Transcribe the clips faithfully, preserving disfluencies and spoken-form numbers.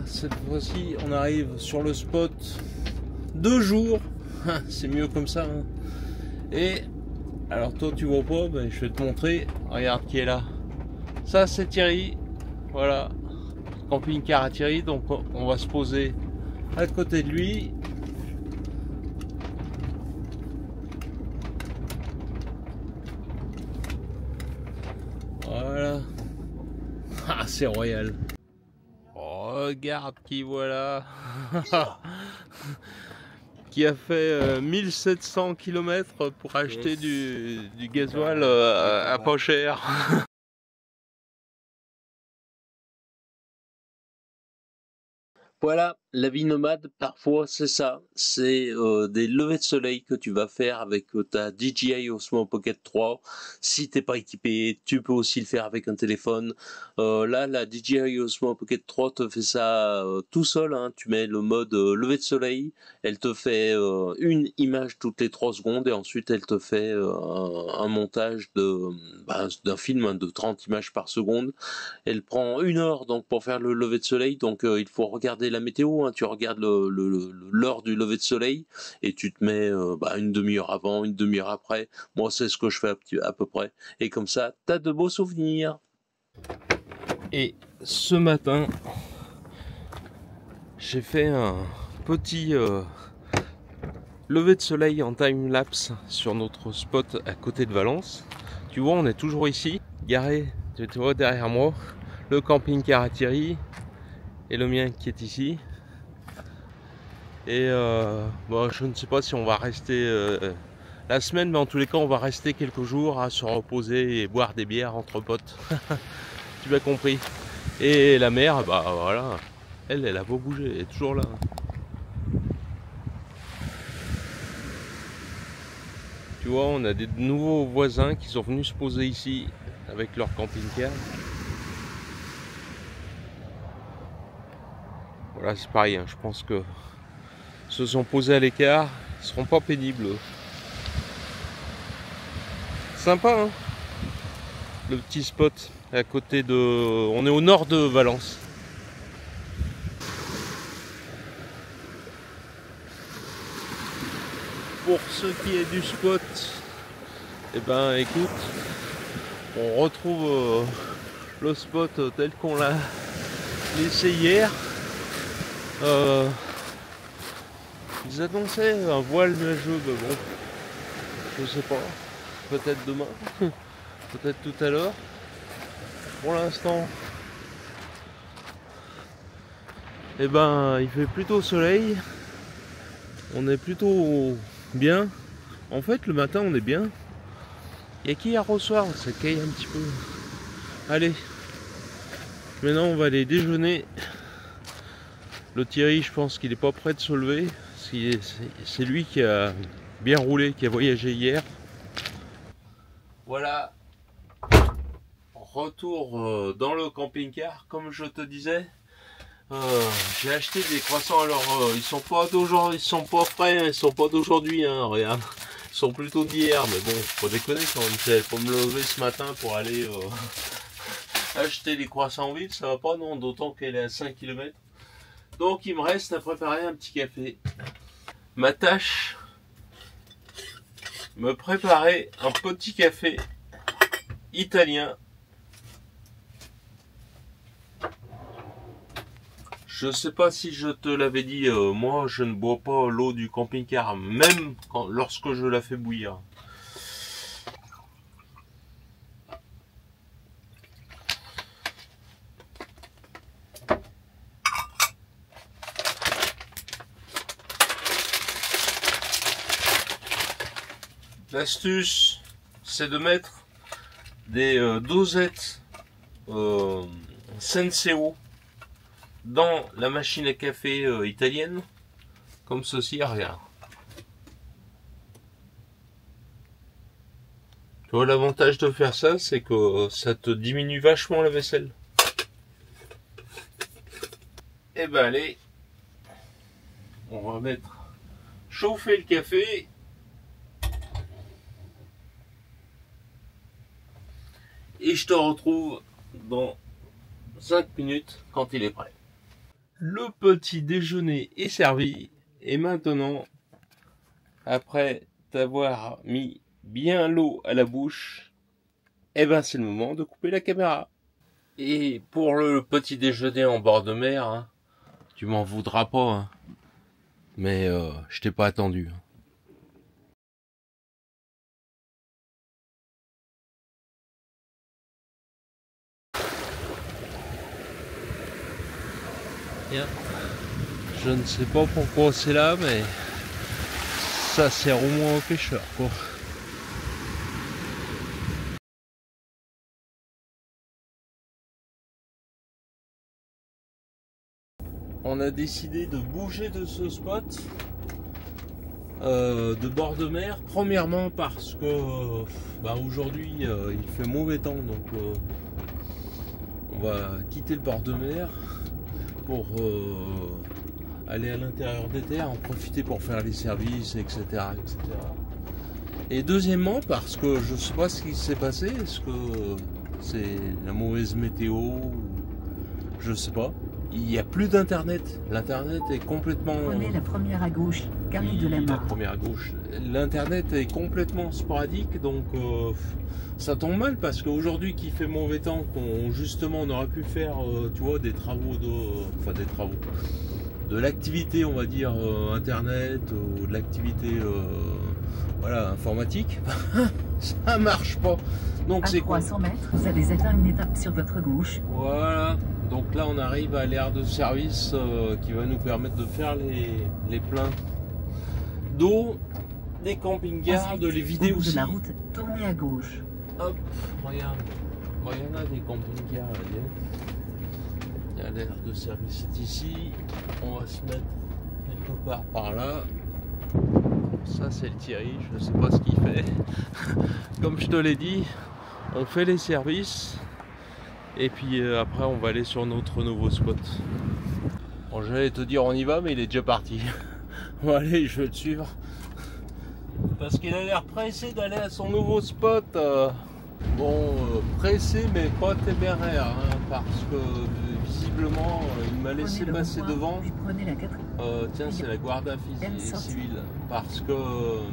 cette fois-ci, on arrive sur le spot deux jours. C'est mieux comme ça. Hein. Et alors toi, tu vois pas, ben, je vais te montrer. Regarde qui est là. Ça, c'est Thierry. Voilà, camping-car à Thierry. Donc, on va se poser à côté de lui. Voilà. Ah, c'est royal. Regarde qui voilà. Qui a fait euh, mille sept cents kilomètres pour acheter yes. du, du gasoil euh, à, à pas cher. Voilà, la vie nomade, parfois c'est ça, c'est euh, des levées de soleil que tu vas faire avec euh, ta D J I Osmo Pocket trois. Si t'es pas équipé, tu peux aussi le faire avec un téléphone. Euh, là, la D J I Osmo Pocket trois te fait ça euh, tout seul, hein. Tu mets le mode euh, lever de soleil, elle te fait euh, une image toutes les trois secondes et ensuite elle te fait euh, un, un montage de bah, d'un film hein, de trente images par seconde. Elle prend une heure donc pour faire le lever de soleil, donc euh, il faut regarder la météo, hein. Tu regardes le, le, le, l'heure du lever de soleil et tu te mets euh, bah, une demi-heure avant, une demi-heure après. Moi c'est ce que je fais à, à peu près. Et comme ça, t'as de beaux souvenirs. Et ce matin, j'ai fait un petit euh, lever de soleil en time-lapse sur notre spot à côté de Valence. Tu vois, on est toujours ici, garé, tu vois derrière moi, le camping-car à Thierry et le mien qui est ici. Et euh, bon, je ne sais pas si on va rester euh, la semaine, mais en tous les cas, on va rester quelques jours à se reposer et boire des bières entre potes. Tu m'as compris. Et la mère, bah voilà, elle, elle a beau bouger, elle est toujours là. Tu vois, on a des nouveaux voisins qui sont venus se poser ici avec leur camping-car. Voilà, c'est pareil, hein, je pense que se sont posés à l'écart, ils seront pas pénibles. Sympa, hein, le petit spot à côté de... On est au nord de Valence. Pour ce qui est du spot, eh ben écoute, on retrouve euh, le spot tel qu'on l'a laissé hier. Euh, ils annonçaient un voile nuageux, mais bon, je sais pas, peut-être demain, peut-être tout à l'heure. Pour l'instant, eh ben il fait plutôt soleil, on est plutôt bien. En fait, le matin, on est bien. Il y a qu'hier au soir, ça caille un petit peu. Allez, maintenant on va aller déjeuner. Le Thierry, je pense qu'il est pas prêt de se lever. C'est lui qui a bien roulé, qui a voyagé hier. Voilà. Retour dans le camping-car, comme je te disais. Euh, J'ai acheté des croissants. Alors, euh, ils sont pas d'aujourd'hui, ils sont pas frais, hein, ils sont pas d'aujourd'hui. Hein, regarde, ils sont plutôt d'hier. Mais bon, faut déconner quand même. Faut me lever ce matin pour aller euh, acheter les croissants en ville, ça va pas, non. D'autant qu'elle est à cinq kilomètres. Donc il me reste à préparer un petit café. Ma tâche, me préparer un petit café italien. Je sais pas si je te l'avais dit, euh, moi je ne bois pas l'eau du camping-car, même quand, lorsque je la fais bouillir. L'astuce, c'est de mettre des euh, dosettes euh, Senseo dans la machine à café euh, italienne, comme ceci, regarde. Tu vois, l'avantage de faire ça, c'est que ça te diminue vachement la vaisselle. Et ben allez, on va mettre chauffer le café. Et je te retrouve dans cinq minutes quand il est prêt. le petit déjeuner est servi. Et maintenant, après t'avoir mis bien l'eau à la bouche, eh ben c'est le moment de couper la caméra. Et pour le petit déjeuner en bord de mer, hein, tu m'en voudras pas, hein, mais euh, je t'ai pas attendu. Bien. Je ne sais pas pourquoi c'est là, mais ça sert au moins aux pêcheurs, quoi. On a décidé de bouger de ce spot euh, de bord de mer. Premièrement parce que bah, aujourd'hui euh, il fait mauvais temps, donc euh, on va quitter le bord de mer pour euh, aller à l'intérieur des terres, en profiter pour faire les services, et cetera, et cetera. Et deuxièmement parce que je sais pas ce qui s'est passé, est-ce que c'est la mauvaise météo, je sais pas. Il n'y a plus d'internet. L'internet est complètement... Prenez la première à gauche, Gary oui, de la la Mare. première à gauche. L'internet est complètement sporadique, donc euh, ça tombe mal parce qu'aujourd'hui qu'il fait mauvais temps, qu'on justement on aurait pu faire, euh, tu vois, des travaux de, enfin des travaux, de l'activité, on va dire euh, internet ou de l'activité, euh, voilà, informatique. Ça marche pas. Donc c'est À trois cents mètres, vous avez atteint une étape sur votre gauche. Voilà. Donc là on arrive à l'aire de service euh, qui va nous permettre de faire les, les pleins d'eau des camping-cars, de les vider au bout aussi. de la route, tournez à gauche. Hop, regarde. Bon, il y en a des camping-cars là. Il y a l'aire de service est ici. On va se mettre quelque part par là. Ça c'est le Thierry, je ne sais pas ce qu'il fait. Comme je te l'ai dit, on fait les services. Et puis euh, après on va aller sur notre nouveau spot. Bon, j'allais te dire on y va, mais il est déjà parti. Bon allez, je vais le suivre. Parce qu'il a l'air pressé d'aller à son nouveau spot. Euh, bon, euh, pressé mais pas téméraire. Hein, parce que euh, visiblement euh, il m'a laissé Prenez le passer rond-point, devant. puis prenez la quatrième. Euh, tiens, c'est la Guardia civile. Parce que... Euh,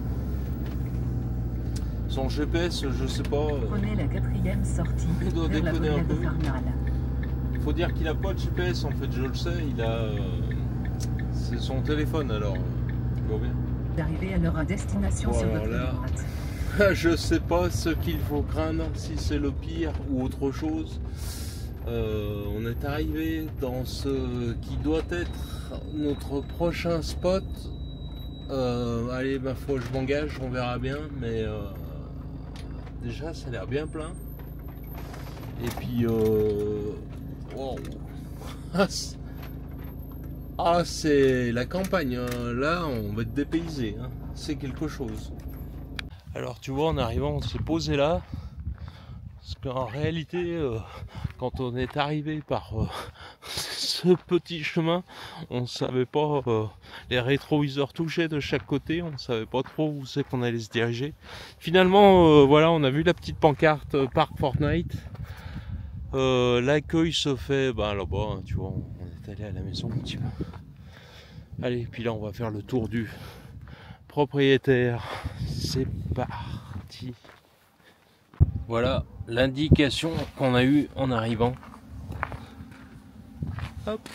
son G P S, je sais pas. Prenez la quatrième sortie. Il doit vers la déconner un Bollade peu. Farnal. Il faut dire qu'il a pas de G P S en fait, je le sais. Il a. Euh, c'est son téléphone alors. Tu vois bien. D'arriver à leur destination Bon, sur alors votre là, droite. je sais pas ce qu'il faut craindre, si c'est le pire ou autre chose. Euh, on est arrivé dans ce qui doit être notre prochain spot. Euh, allez, ma foi, je m'engage, on verra bien, mais. Euh, Déjà, ça a l'air bien plein. Et puis, euh... wow. Ah, c'est la campagne. Hein. Là, on va être dépaysé. Hein. C'est quelque chose. Alors, tu vois, en arrivant, on s'est posé là. Parce qu'en réalité, euh, quand on est arrivé par euh, ce petit chemin, on ne savait pas, euh, les rétroviseurs touchaient de chaque côté, on ne savait pas trop où c'est qu'on allait se diriger. Finalement, euh, voilà, on a vu la petite pancarte euh, Parc Fortnite. Euh, L'accueil se fait ben, là-bas, hein, tu vois, on est allé à la maison un petit peu. Allez, puis là, on va faire le tour du propriétaire. C'est parti. Voilà l'indication qu'on a eue en arrivant. Hop.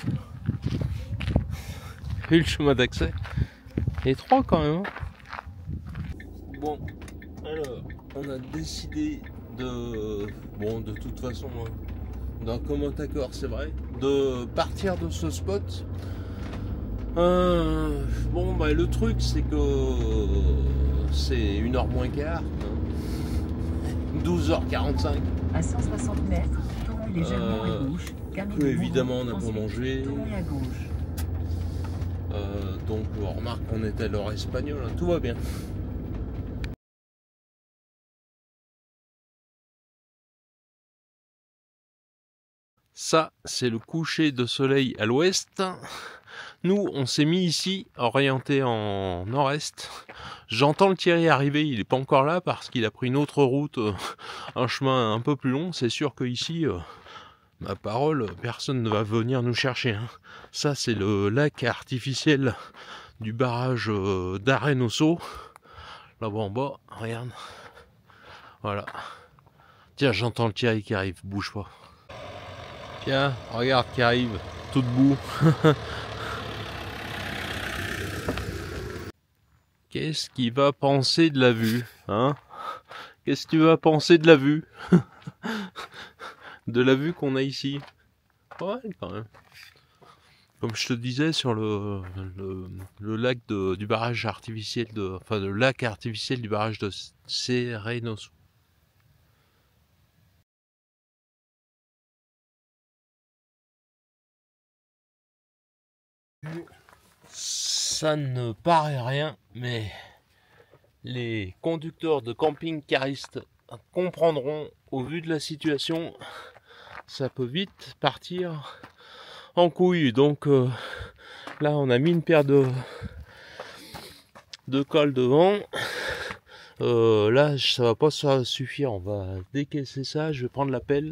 Et le chemin d'accès. Étroit quand même. Hein. Bon, alors, on a décidé de... Bon, de toute façon, hein, d'un commun accord, c'est vrai, de partir de ce spot. Euh, bon, bah le truc, c'est que c'est une heure moins quart. douze heures quarante-cinq. À cent soixante mètres, tournez légèrement euh, à gauche. Que évidemment on n'a pas mangé. Tournez à gauche. Euh, donc on remarque qu'on était à l'heure espagnole, hein, tout va bien. Ça, c'est le coucher de soleil à l'ouest. Nous, on s'est mis ici, orienté en nord-est. J'entends le Thierry arriver, il n'est pas encore là parce qu'il a pris une autre route, euh, un chemin un peu plus long. C'est sûr qu'ici, euh, Ma parole, personne ne va venir nous chercher. Hein. Ça, c'est le lac artificiel du barrage euh, d'Arenoso. Là-bas en bas, regarde. Voilà. Tiens, j'entends le Thierry qui arrive, bouge pas. Tiens, regarde qui arrive, tout debout. Qu'est-ce qu'il va penser de la vue, hein? Qu'est-ce que tu vas penser de la vue? De la vue qu'on a ici. Ouais, quand même. Comme je te disais, sur le, le, le lac de, du barrage artificiel de... Enfin, le lac artificiel du barrage de Serenoso. Ça ne paraît rien, mais les conducteurs de camping-caristes comprendront, au vu de la situation, ça peut vite partir en couille. Donc euh, là, on a mis une paire de, de cols devant. Euh, là, ça va pas suffire. On va décaisser ça. Je vais prendre la pelle.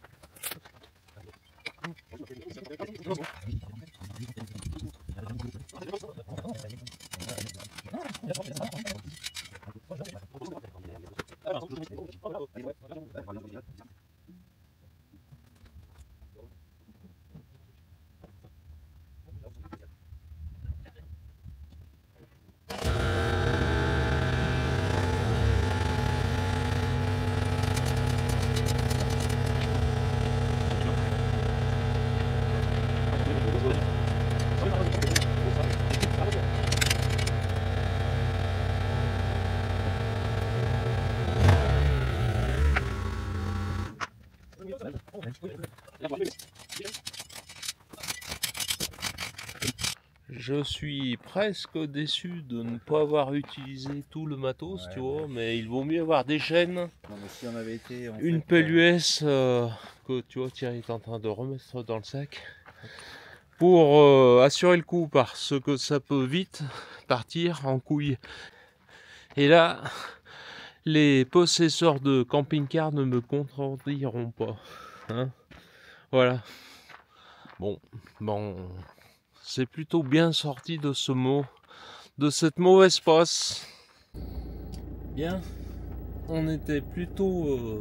Je suis presque déçu de ne pas avoir utilisé tout le matos, ouais, tu vois, ouais. Mais il vaut mieux avoir des chaînes, non, mais si on avait été, en une fait, pelle U S euh, que tu vois Thierry est en train de remettre dans le sac pour euh, assurer le coup, parce que ça peut vite partir en couille. Et là, les possesseurs de camping-car ne me contrediront pas, hein. Voilà. Bon, bon. C'est plutôt bien sorti de ce mot, de cette mauvaise passe. Bien, on était plutôt euh,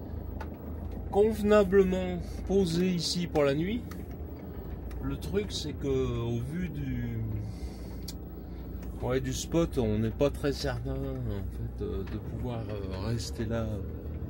convenablement posé ici pour la nuit. Le truc, c'est que au vu du, ouais, du spot, on n'est pas très certain en fait euh, de pouvoir euh, rester là euh,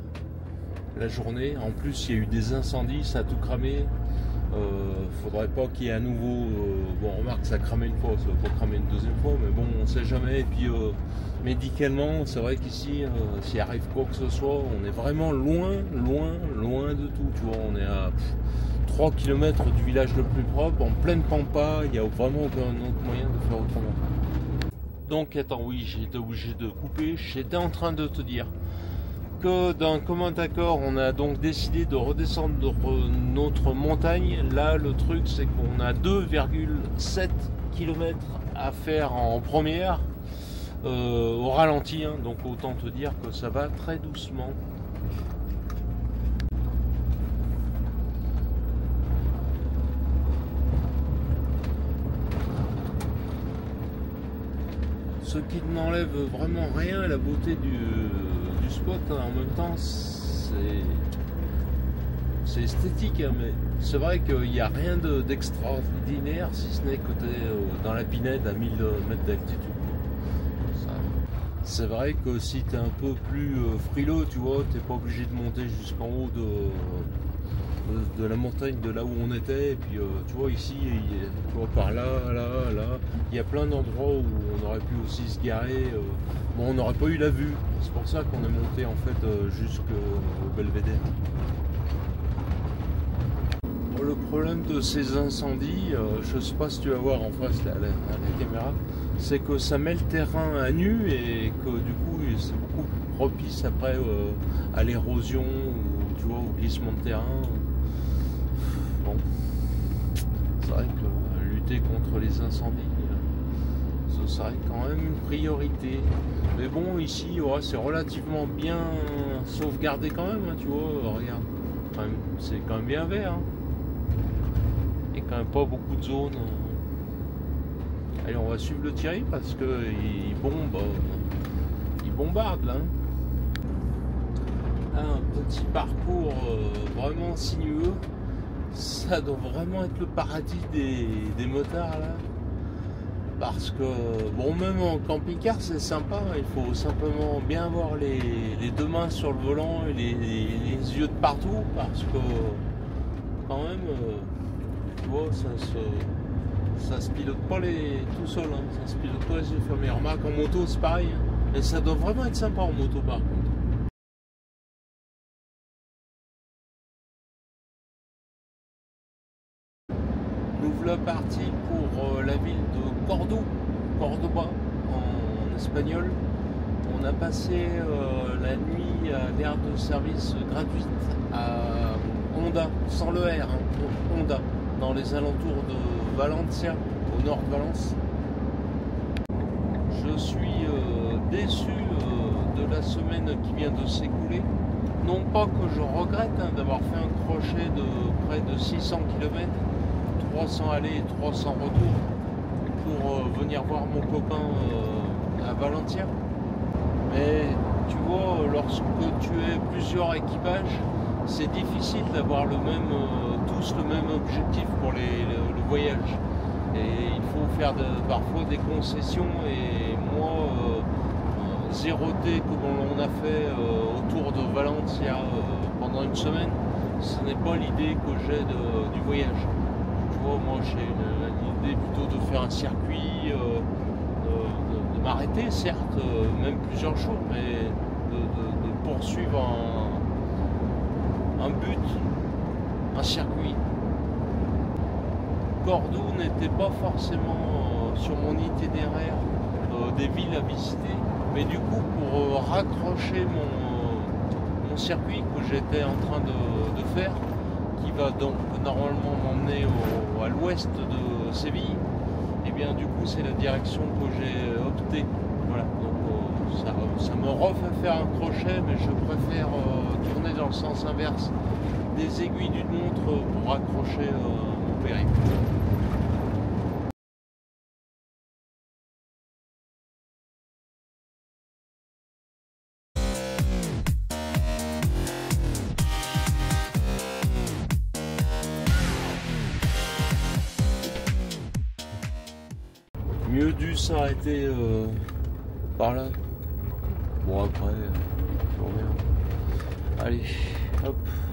la journée. En plus, il y a eu des incendies, ça a tout cramé. Euh, faudrait pas qu'il y ait à nouveau euh, bon, remarque, ça a cramé une fois, ça va pas cramer une deuxième fois, mais bon, on sait jamais. Et puis euh, médicalement, c'est vrai qu'ici euh, s'il arrive quoi que ce soit, on est vraiment loin, loin, loin de tout, tu vois. On est à pff, trois kilomètres du village le plus propre, en pleine pampa, il n'y a vraiment aucun autre moyen de faire autrement. Donc attends, oui, j'ai été obligé de couper. J'étais en train de te dire que d'un commun accord, on a donc décidé de redescendre notre montagne. Là, le truc, c'est qu'on a deux virgule sept kilomètres à faire en première, euh, au ralenti, hein, donc autant te dire que ça va très doucement. Ce qui n'enlève vraiment rien à la beauté du, du spot, hein. En même temps, c'est c'est esthétique, hein, mais c'est vrai qu'il n'y a rien de, d'extraordinaire, si ce n'est que tu es euh, dans la pinède à mille mètres d'altitude. C'est vrai que si tu es un peu plus euh, frileux, tu vois, tu n'es pas obligé de monter jusqu'en haut de, de, de la montagne de là où on était. Et puis, euh, tu vois, ici, il, tu vois, par là, là, là, il y a plein d'endroits où on aurait pu aussi se garer. Euh, bon, on n'aurait pas eu la vue. C'est pour ça qu'on est monté, en fait, euh, jusqu'au Belvédère. Bon, le problème de ces incendies, euh, je ne sais pas si tu vas voir en face là, à la, à la caméra, c'est que ça met le terrain à nu et que du coup c'est beaucoup plus propice après euh, à l'érosion ou tu vois, au glissement de terrain. Bon, c'est vrai que lutter contre les incendies, ce serait quand même une priorité. Mais bon, ici, ouais, c'est relativement bien sauvegardé quand même, hein, tu vois, regarde. quand même, c'est quand même bien vert. Hein. Il n'y a quand même pas beaucoup de zones. Allez, on va suivre le Thierry parce que il bombe, il bombarde là. Un petit parcours euh, vraiment sinueux. Ça doit vraiment être le paradis des, des motards là. Parce que, bon, même en camping-car c'est sympa, il faut simplement bien avoir les, les deux mains sur le volant et les, les, les yeux de partout. Parce que, quand même, euh, tu vois, ça se, ça se pilote pas les, tout seul, hein, ça se pilote pas les yeux fermés. Remarque, en moto c'est pareil, hein, et ça doit vraiment être sympa en moto par contre. Nous voilà partis pour la ville de Cordoue, Cordoba en espagnol. On a passé euh, la nuit à l'aire de service gratuite à Honda, sans le R, hein, Honda, dans les alentours de Valencia, au nord de Valence. Je suis euh, déçu euh, de la semaine qui vient de s'écouler. Non pas que je regrette hein, d'avoir fait un crochet de près de six cents kilomètres, trois cents allées et trois cents retours pour euh, venir voir mon copain euh, à Valencia. Mais tu vois, lorsque tu es plusieurs équipages, c'est difficile d'avoir le même, euh, tous le même objectif pour les, le, le voyage. Et il faut faire de, parfois des concessions et moi, euh, zéroter comme on a fait euh, autour de Valencia euh, pendant une semaine, ce n'est pas l'idée que j'ai du voyage. Tu vois, moi j'ai une, une idée plutôt de faire un circuit, euh, de, de, de m'arrêter certes, euh, même plusieurs jours, mais de, de, de poursuivre un, un but, un circuit. Cordoue n'était pas forcément euh, sur mon itinéraire euh, des villes à visiter, mais du coup pour euh, raccrocher mon, euh, mon circuit que j'étais en train de, de faire, qui va donc normalement m'emmener à l'ouest de Séville, et bien du coup c'est la direction que j'ai optée. Voilà, donc euh, ça, ça me refait faire un crochet, mais je préfère euh, tourner dans le sens inverse des aiguilles d'une montre pour raccrocher euh, mon périple. Mieux dû s'arrêter euh, par là. Bon après, euh, je reviens. Allez, hop.